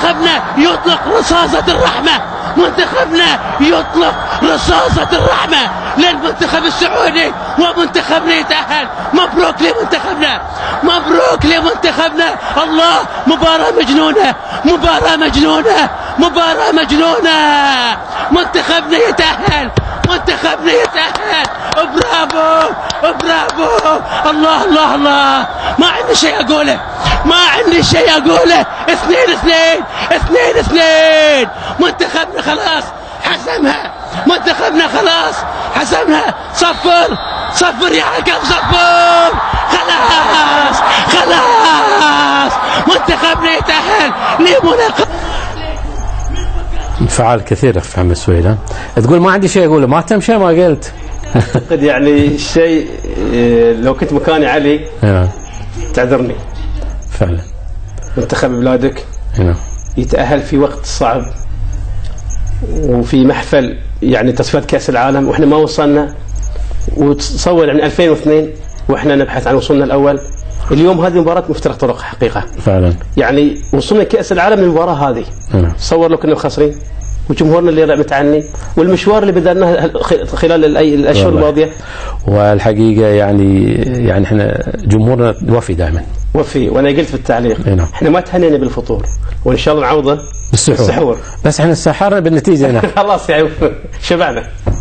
منتخبنا يطلق رصاصة الرحمة، منتخبنا يطلق رصاصة الرحمة للمنتخب السعودي، ومنتخبنا يتأهل. مبروك لمنتخبنا، مبروك لمنتخبنا. الله، مباراة مجنونة، مباراة مجنونة، مباراة مجنونة. منتخبنا يتأهل، منتخبنا يتأهل. برافو برافو. الله الله الله. ما عندي شيء أقوله، ما عندي شيء أقوله. 2-2 2-2. منتخبنا خلاص حسمها، منتخبنا خلاص حسمها. 0-0 يا حكم، 0. خلاص خلاص منتخبنا يتأهل لمناقشة. انفعال كثير اخ محمد سويلم. تقول ما عندي شيء اقوله، ما تمشي ما قلت. اعتقد يعني الشيء لو كنت مكاني علي تعذرني فعلا. منتخب بلادك يتأهل في وقت صعب وفي محفل يعني تصفيات كأس العالم واحنا ما وصلنا، وتصور يعني 2002 واحنا نبحث عن وصولنا الاول. اليوم هذه مباراة مفترق طرق حقيقة فعلا، يعني وصلنا كأس العالم من المباراة هذه. تصور لو كنا خاسرين وجمهورنا اللي متعني والمشوار اللي بدأناه خلال الأشهر الماضية. والحقيقة يعني احنا جمهورنا وفي دائما وفي، وانا قلت في التعليق احنا ما تهنينا بالفطور وان شاء الله نعوضه بالسحور. بس احنا سحرنا بالنتيجة هنا. خلاص يعني شبعنا.